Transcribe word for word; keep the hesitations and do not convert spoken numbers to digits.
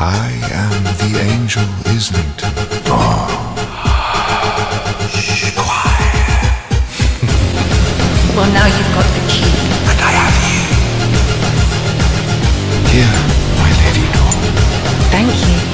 I am the angel Islington. Oh. Shh, quiet. Well, now you've got the key. And I have you. Here, my lady Dawn. Thank you.